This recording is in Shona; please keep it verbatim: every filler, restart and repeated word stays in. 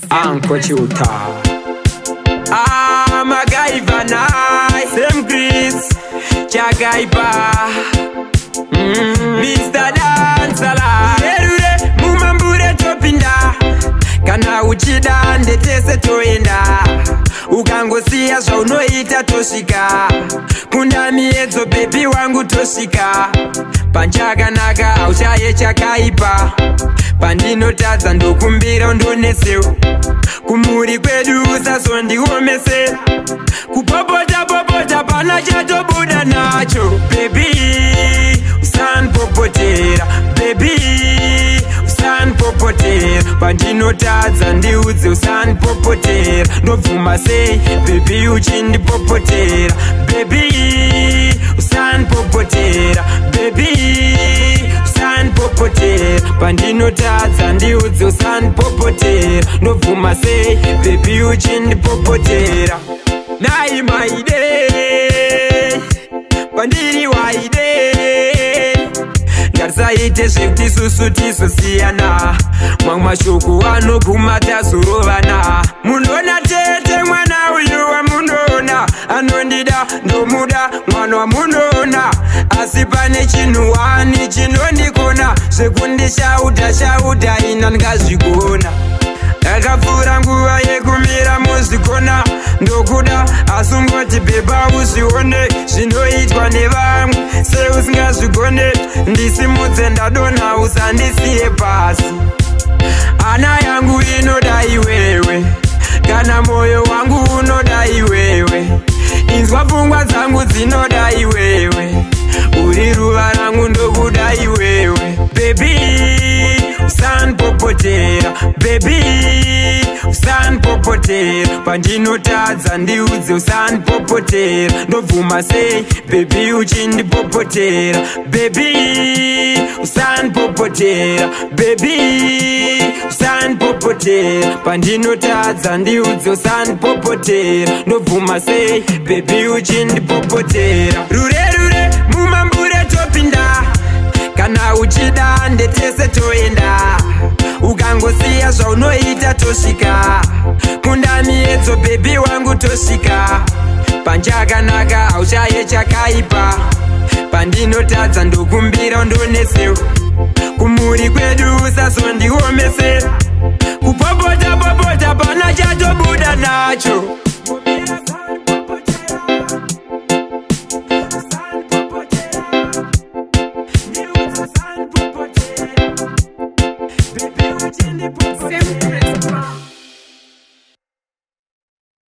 Uncle Chuta. Ah, Magaiva nice, Sam Chris, Chagaiba, mm. Mister Dansala, Erure, Mumambure Topinda, Kana uchida ndetese toenda, ukangosia zvaunoita toshika, kunda miedzo baby wangu toshika, panchakanaka auchaye chakaipa, pandinotadza ndokumbira undonesewo, kumuri kwedu usazondiomesera, kupopota popota pana chatobuda nacho, baby usanpopotera, baby usanpopotera, pandinotadza ndiudze usanpopotera, ndobvuma sei baby uchindipopotera, baby usanpopotera, baby usanpopotera, pandinotadza ndiudze usanpopotera, ndobvuma sei baby uchindipopotera. Nai maide pandiri waide ngarisaite zvekuti susu tizosiyana, mamwe mashoko anoguma tazorovana. Munona tete mwana uyu wamunona, anondida ndomuda mwana wamunona, asi pane chinhu wani chinondikona, zvekundishauta shauta ina ndingazvigona. Ndakapfuura nguva yekumira muzvikona, ndokuda asungoti bheba uzvione zvinoitwa nevamwe, seusingazvigone ndisimudze ndadonha usandisiye pasi. Hana yangu inoda iwewe, kana moyo wangu unoda iwewe, inzwa pfungwa dzangu dzinoda iwewe, uri ruva rangu ndokuda iwewe, baby usanpopotera, baby usanpopotera, pandinotadza ndiudze usanpopotera, ndobvuma sei baby uchindipopotera, baby usanpopotera, baby usanpopotera, pandinotadza ndiudze usanpopotera, ndobvuma sei baby uchindipopotera. Rure rure mumambure topinda, kana uchida ndetese toenda, ukangosiya zvaunoita tosvika, kunda miedzo baby wangu tosvika, panchakanaka auchaye chakaipa, pandinotadza ndokumbira undonesewo, kumuri kwedu usazondiomesera, kupopota popota pana chatobuda nacho. Sempre